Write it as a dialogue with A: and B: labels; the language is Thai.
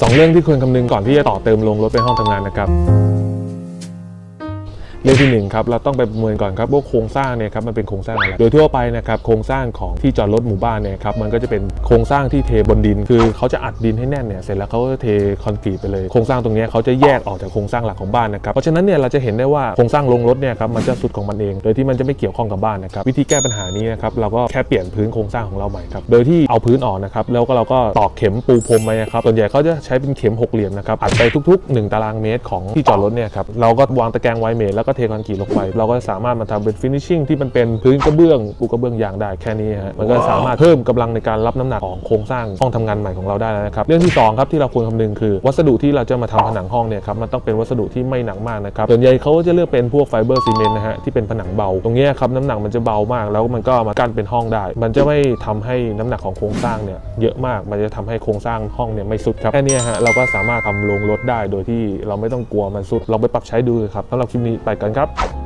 A: 2เรื่องที่ควรคำนึงก่อนที่จะต่อเติมโรงรถเป็นห้องทำงานนะครับเรื่องที่1ครับเราต้องไปประเมินก่อนครับว่าโครงสร้างเนี่ยครับมันเป็นโครงสร้างอะไรโดยทั่วไปนะครับโครงสร้างของที่จอดรถหมู่บ้านเนี่ยครับมันก็จะเป็นโครงสร้างที่เทบนดินคือเขาจะอัดดินให้แน่นเนี่ยเสร็จแล้วเขาก็เทคอนกรีตไปเลยโครงสร้างตรงนี้เขาจะแยกออกจากโครงสร้างหลักของบ้านนะครับเพราะฉะนั้นเนี่ยเราจะเห็นได้ว่าโครงสร้างโรงรถเนี่ยครับมันจะสุดของมันเองโดยที่มันจะไม่เกี่ยวข้องกับบ้านนะครับวิธีแก้ปัญหานี้นะครับเราก็แค่เปลี่ยนพื้นโครงสร้างของเราใหม่ครับโดยที่เอาพื้นออกนะครับแล้วก็เราก็ตอกเข็มปูพรมไปนะครับส่วนใหญ่เขาจะใช้เป็นเข็ม6เหลี่ยมนะครับอัดไปทุกๆ1ตารางเมตรของที่จอดรถเนี่ยครับเราก็วางตะแกรงไวเมทแล้วก็เทคอนกรีตลงไปเราก็สามารถมาทำเป็นฟินิชชิ่งที่มันเป็นพื้นกระเบื้องปูกระเบื้องยางได้แค่นี้ฮะมันก็สามารถเพิ่มกำลังในการรับน้ำหนักของโครงสร้างห้องทำงานใหม่ของเราได้แล้วนะครับเรื่องที่2ครับที่เราควรคำนึงคือวัสดุที่เราจะมาทำผนังห้องเนี่ยครับมันต้องเป็นวัสดุที่ไม่หนักมากนะครับส่วนใหญ่เขาจะเลือกเป็นพวกไฟเบอร์ซีเมนต์นะฮะที่เป็นผนังเบาตรงนี้ครับน้ำหนักมันจะเบามากแล้วมันก็มากั้นเป็นห้องได้มันจะไม่ทำให้น้ำหนักของโครงสร้างเนี่ยเยอะมากมันจะทำให้โครงสร้างห้องเนี่ยไม่สุดครับแค่นี้ฮะเราก็สามารถทำโรงรถได้โดยที่เราไม่ต้องกลัวมันสุดลองไปปรับใช้ดูครับสำหรับคลิปนี้ไปกันครับ